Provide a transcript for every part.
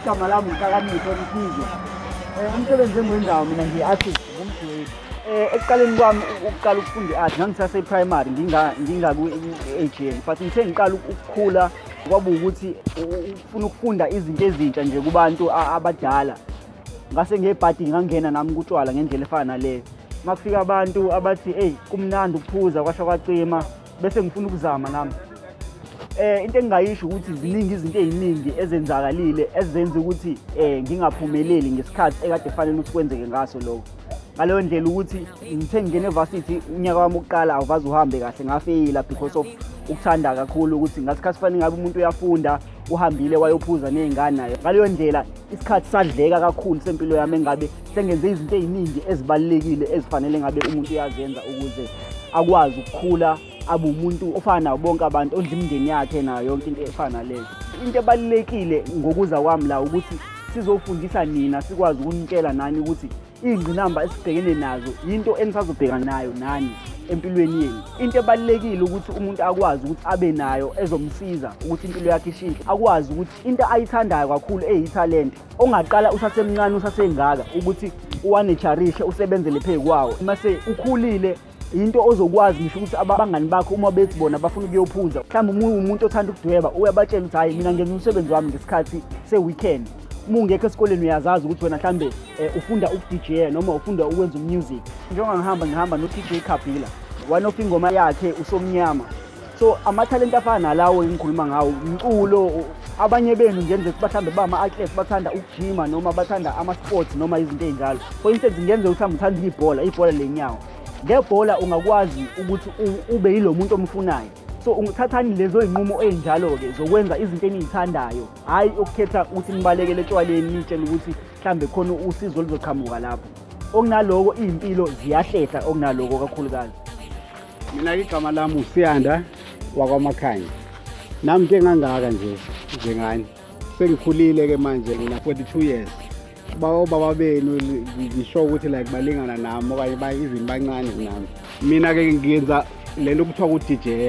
igama lami uhlakaniphe Mkhize. Umsebenzi engiwenzayo mina ngiyi-artist, ngumdwebi. Ekuqaleni kwami ukuqala ukufunda i-art ngangisase-primary ngingaku-AGN, but ngithe ngiqala ukukhula kwaba ukuthi ufuna ukufunda izinto ezintsha nje kubantu abadala. Ngase ngebhadi ngangena nami kutshwala ngendlela efana naleyo. Makufika abantu abathi hey kumnandi ukuphuza kwasho kwacima bese ngifuna ukuzama nami. Into engingayisho ukuthi ziningi izinto eziningi ezenzakalile ezenza ukuthi ngingaphumeleli ngesikhathi ekade fanele ukuthi kwenzeke ngaso lokho. Ngaleyo ndlela ukuthi ngithe ngingena evarsity unyaka wami oqala awuvaze uhambe kahle ngafeyila because of ukuthanda kakhulu ukuthi ngasikhathi fanele ngabe umuntu uyafunda uhambile wayophuza nezingane naye. Ngaleyo ndlela isikhathi sadleka kakhulu sempilo yami engabe sengenze izinto eziningi ezibalekile ezifanele ngabe umuntu uyazenza ukuze akwazi ukukhula abe umuntu ofana nabo bonke abantu ondla imindeni yakhe nayo yonke into efana naleyo. Into ebalekile ngokuza kwami la ukuthi sizofundisa nina sikwazi ukunikela nani ukuthi izingqinamba esibhekene nazo into enisazobhekana nayo nani empilweni yenu. Into ebalekile ukuthi umuntu akwazi ukuthi abe nayo ezomsiza ukuthi impilo yakhe ishintshe, akwazi ukuthi into ayithandayo kakhulu eyitalent ongaqala usasemncane usasengaka ukuthi uwanecharishe usebenzele phezu kwawo. Mase ukhulile into ozokwazi ngisho ukuthi abangani bakho uma bethi bona bafuna ukuyophuza mhlawumbe umuntu othanda ukudweba uyabatshela ukuthi hayi mina ngenza umsebenzi wami ngesikhathi se-weekend. Uma ungekho esikoleni uyazazi ukuthi wena mhlambe ufunda uku-DJ noma ufunda ukwenza umusic. Njengoba ngihamba no-DJ Kabila, one of ingoma yakhe usomnyama. So amathalente afana nalawo engikhuluma ngawo umculo. Abanye benu ngenze ukuthi mhlambe bama-athletes bathanda ukujima noma bathanda ama-sports noma izinto ezinjalo. For instance ngenze ukuthi uthanda ibhola lenyawo. Ngebhola ungakwazi ukuthi ube yilo muntu omfunayo. So ungithathani lezo inqumo ezinjalo-ke zokwenza izinto enizithandayo, hayi ukukhetha ukuthi nibalekele etshwaleni nitshela ukuthi mhlambe khona usizo lizoqhamuka lapho. Okunaloko iy'mpilo ziyahlehla okunaloko kakhulukazi. Mina igama lami uSiyanda wakwaMakhanya. Nami ke ngangaka nje njengani. Sengikhulile-ke manje ngina 42 years. Baba benu ngisho ukuthi like balingana nami okanye izinto bancane kunami. Mina-ke ngiyenza lento kuthiwa ku-DJ.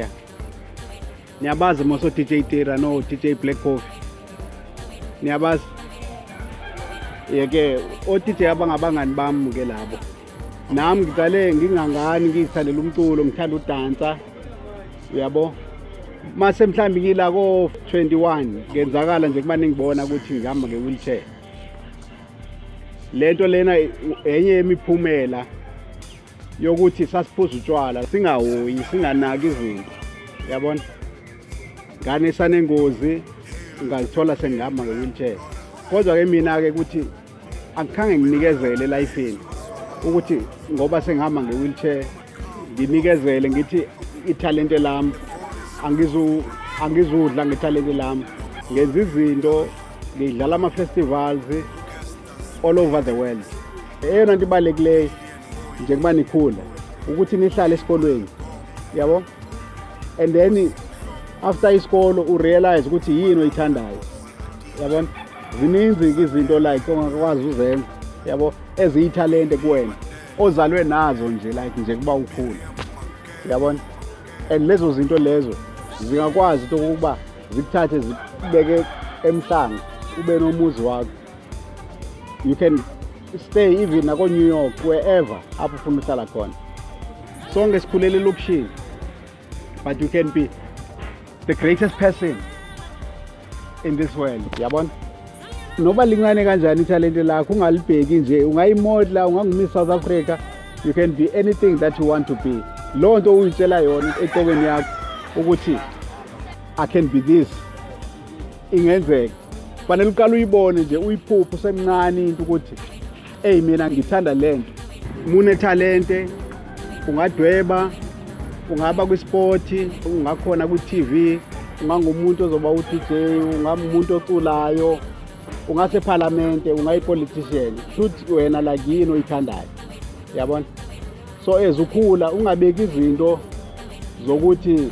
Niyabazi moso DJ Tira no DJ Black Coffee. Niyabazi? Yeke o-DJ abangabangani bami ke labo. Nami ngicale ngingangani ngizithandela umculo ngithanda udansa. Uyabo? Mase mhlambi ngila ko 21 ngenzakala nje kumane ngibona ukuthi ngihamba nge-wheelchair. Lento lena enye yemiphumela yokuthi sasiphuza utshwala singahoyi singanaki izinto. Yabona? Ngane sanengozi ngalithola sengihamba nge-wheelchair. Kodwa ke mina-ke ukuthi angikhange nginikezele elifeni ukuthi ngoba sengihamba nge-wheelchair nginikezele ngithi ithalente lami angizudla ngethalente lami. Ngenza izinto ngidlala ama-festivals all over the world. Eyona nto ibalulekileyo njengoba nikhula ukuthi nihlale esikolweni. Yabo? And then after isikolo urealize ukuthi yini oyithandayo. Yabona? Zininzi izinto like ongakwazi uzenza. Yabo? Eziyithalente kuwena ozalwe nazo nje like nje kuba ukhula. Yabona? And lezo zinto lezo zingakwazi ukuba zikuthathe zibeke emhlanga ube nomuzi wakho. You can stay even nako New York wherever apho ufuna uhlala khona. Sonke sikhulele elokishini, but you can be the greatest person in this world. Yabona? Noba lingane kanjani ithalente lakho ungalibheki nje ungayimodla ungangumiss South Africa. You can be anything that you want to be. Lo nto uyitshela yona eqokweni yakho ukuthi I can be this. Ingenzeka. Fanele uqala uyibone nje uyiphupha usemncane into ukuthi hey mina ngithanda lento. Mune talente ungadweba, ungaba kwisport, ungakhona ku-TV, ungangumuntu ozoba u-DJ, ungamuntu oculayo, ungase parliament, ungayipolitician. Shoot wena like yini oyithandayo. Yabona? So ezukhula ungabeki izinto zokuthi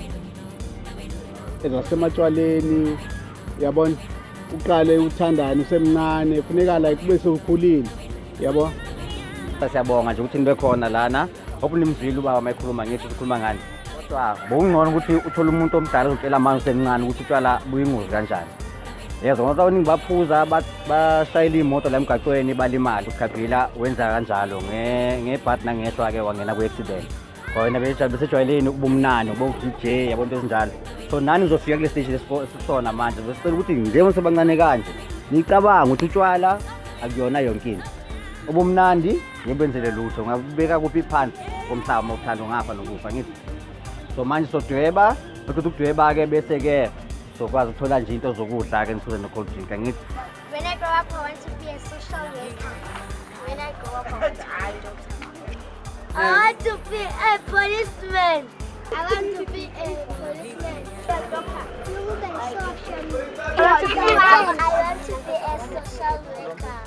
ezasematshwaleni. Yabona? Uqale uthandane usemncane kufuneka like kube sewukhulile. Yabo? Siyabonga nje ukuthi nibe khona lana. Hope nimzwile ubaba mayikhuluma ngithi ukhuluma ngani. Kodwa bokungcono ukuthi uthole umuntu omdala ozotshela manje usemncane ukuthi utshwala buyingozi kanjani. Yezwa ngoba baphuza bashayela imoto la emgaqweni balimala. uGabila wenza kanjalo ngebhadi nangehlo ake wangena kwi-accident. Khona besejwayeleni ubumnani ubo-DJ yabona into ezinjalo. So nani uzofika kule stage lesisona manje besicela ukuthi njengoba sebancane kanje nicabanga ukuthi utshwala akuyona yonke into. Ubumnandi ngibenzele lutho ngabubeka kuphi phansi komhlaba mawuthanda ngafa nokufa ngithi. So manje sodweba ukuthi ukudweba ke bese ke sokwazi ukuthola nje into zokudla ke nisuze no-cold drink ngithi. When I grow up, I want to be a social worker. When I grow up, I want to be a doctor. I want to be a policeman. I want to be a policeman. A doctor. I want to be a social worker.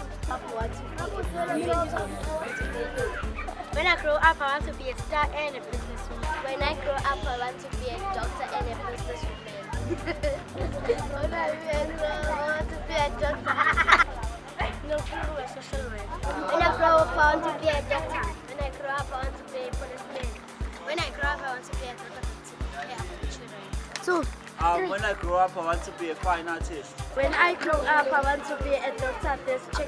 When I grow up, I want to be a star and a businesswoman. When I grow up, I want to be a doctor and a businesswoman. When I grow up, I want to be a doctor. No, a social worker. When I grow up, I want to be a doctor. When I grow up, I want to be a policeman. When I grow up, I want to be a doctor to take care of the children. So. When I grow up, I want to be a fine artist. When I grow up, I want to be a doctor that's check